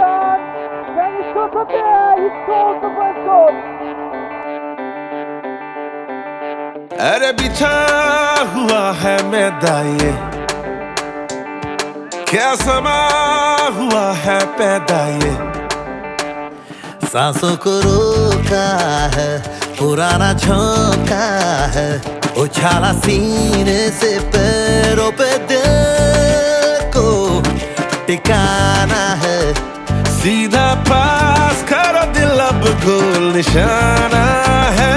Milan. Can he shoot from there? He scores the first goal. अरे बिछा हुआ है मैदान ये, क्या समा हुआ है पैदा ये। सांसों को रोका है पुराना झोंका है, उछाला सीने से पैरों पे दिल को टिकाना है। सीधा पास करो दिल अब गोल निशाना है।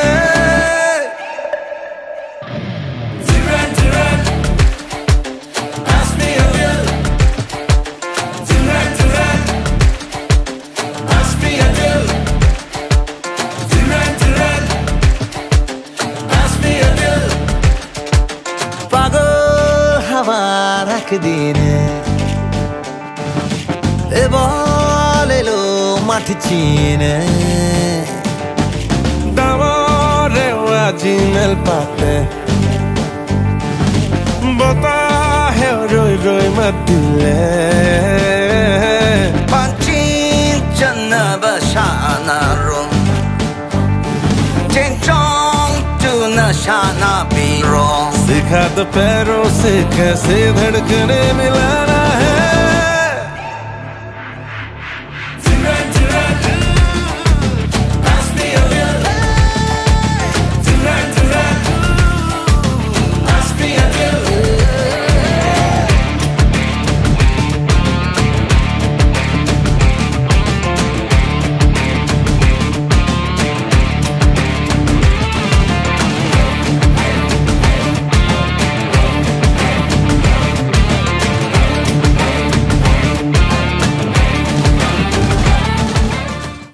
रख दीने e vole lo matticine d'amore oggi nel patte bota hai roi roi matile pancin channa bashana ro chen chong tu na shana biro सिखा दो पैरों से कैसे धड़कने मिलाना